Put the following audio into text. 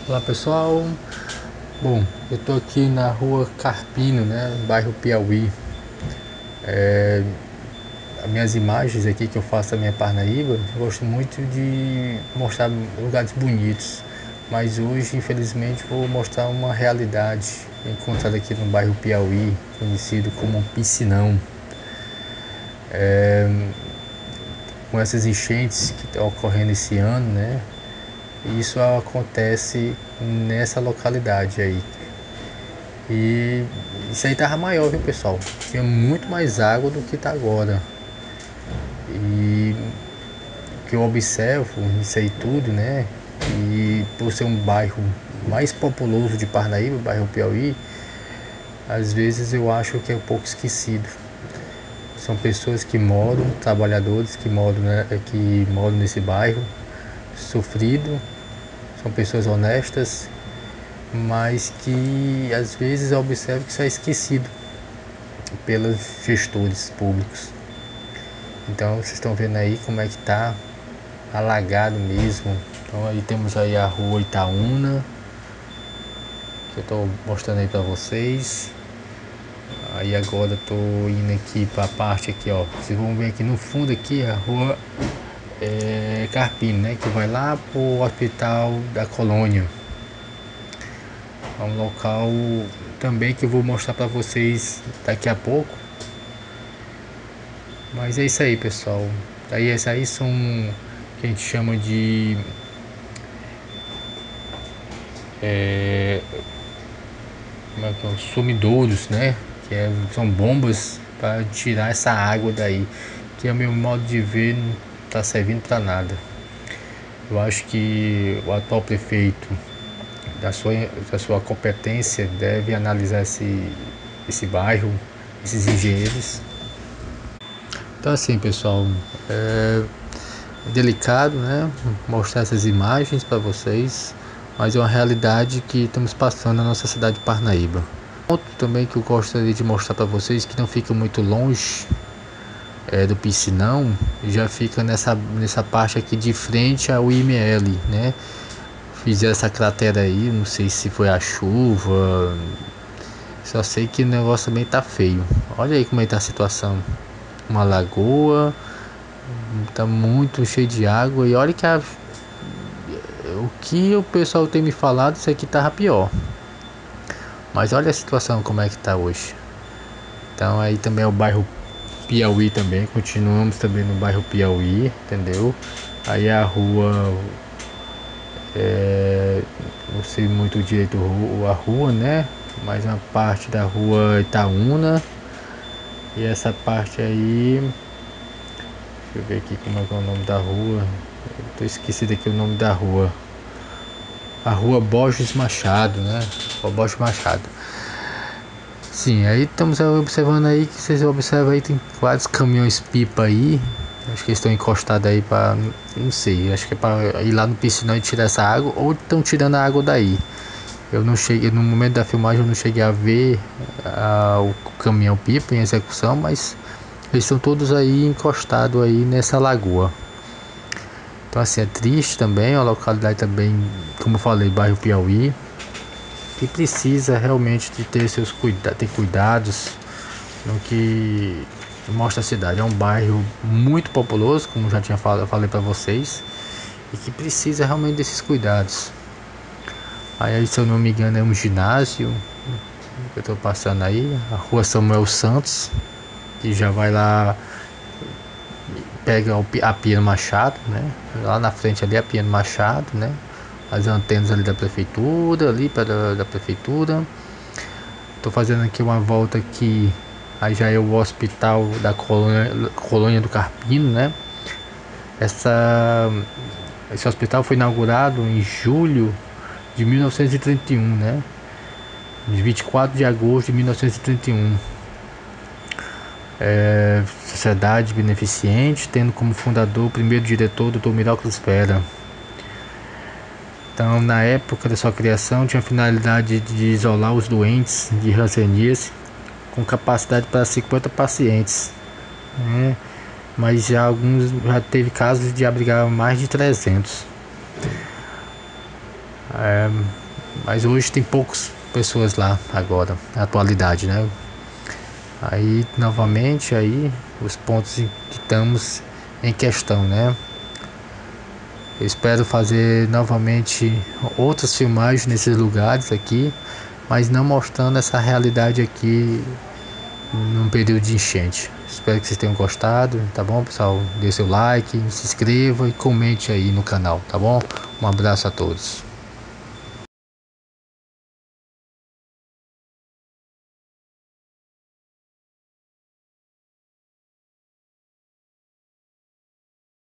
Olá pessoal, bom, eu tô aqui na rua Carpino, né, bairro Piauí. As minhas imagens aqui que eu faço da minha Parnaíba, eu gosto muito de mostrar lugares bonitos, mas hoje infelizmente vou mostrar uma realidade encontrada aqui no bairro Piauí, conhecido como Piscinão. Com essas enchentes que estão ocorrendo esse ano, né, isso acontece nessa localidade aí. E isso aí tava maior, viu pessoal? Tinha muito mais água do que tá agora. E o que eu observo isso aí tudo, né? E por ser um bairro mais populoso de Parnaíba, o bairro Piauí, às vezes eu acho que é um pouco esquecido. São pessoas que moram, trabalhadores que moram, né, que moram nesse bairro, sofrido, são pessoas honestas, mas que às vezes eu observo que isso é esquecido pelos gestores públicos. Então vocês estão vendo aí como é que tá alagado mesmo. Então aí temos aí a rua Itaúna, que eu tô mostrando aí para vocês. Aí agora eu tô indo aqui para a parte aqui, ó. Vocês vão ver aqui no fundo aqui a rua Carpino, né? Que vai lá pro Hospital da Colônia. É um local também que eu vou mostrar para vocês daqui a pouco. Mas é isso aí, pessoal. Aí essas aí são que a gente chama de como é que é, os sumidouros, né? São bombas para tirar essa água daí, que a meu modo de ver não está servindo para nada. Eu acho que o atual prefeito, da sua competência, deve analisar esse bairro, esses engenheiros. Então assim, pessoal, é delicado, né, mostrar essas imagens para vocês, mas é uma realidade que estamos passando na nossa cidade de Parnaíba. Outro também que eu gostaria de mostrar para vocês, que não fica muito longe do Piscinão, já fica nessa parte aqui de frente ao IML, né? Fizeram essa cratera aí, não sei se foi a chuva, só sei que o negócio também tá feio. Olha aí como é que tá a situação. Uma lagoa, tá muito cheio de água, e olha que o que o pessoal tem me falado, isso aqui tava pior. Mas olha a situação como é que tá hoje. Então aí também é o bairro Piauí também, continuamos também no bairro Piauí, entendeu? Aí a rua, não sei muito direito a rua, né? Mas uma parte da rua Itaúna. E essa parte aí, deixa eu ver aqui como é que é o nome da rua. Eu tô esquecido aqui o nome da rua. A rua Borges Machado, né? Rua Borges Machado. Sim, aí estamos observando aí, que vocês observam aí, tem vários caminhões pipa aí. Acho que eles estão encostados aí para, não sei, acho que é para ir lá no piscinão e tirar essa água, ou estão tirando a água daí. Eu não cheguei, no momento da filmagem eu não cheguei a ver o caminhão pipa em execução, mas eles estão todos aí encostados aí nessa lagoa. Então assim, é triste também, a localidade também, como eu falei, bairro Piauí, que precisa realmente de ter ter cuidados no que mostra a cidade. É um bairro muito populoso, como já tinha falei para vocês, e que precisa realmente desses cuidados. Aí, se eu não me engano, é um ginásio que eu estou passando aí, a rua Samuel Santos, que já vai lá, pega a Piano Machado, né? Lá na frente ali a Piano Machado, né? As antenas ali da prefeitura, ali para da prefeitura. Tô fazendo aqui uma volta aqui, aí já é o hospital da colônia do Carpino, né? Esse hospital foi inaugurado em julho de 1931, né? De 24 de agosto de 1931. Sociedade beneficente, tendo como fundador o primeiro diretor, Dr. Mirocles Vera. Então, na época da sua criação, tinha a finalidade de isolar os doentes de hanseníase com capacidade para 50 pacientes, né? Mas já teve casos de abrigar mais de 300. Mas hoje tem poucas pessoas lá agora, na atualidade, né? Aí novamente aí os pontos que estamos em questão, né? Eu espero fazer novamente outras filmagens nesses lugares aqui, mas não mostrando essa realidade aqui num período de enchente. Espero que vocês tenham gostado, tá bom, pessoal? Dê seu like, se inscreva e comente aí no canal, tá bom? Um abraço a todos.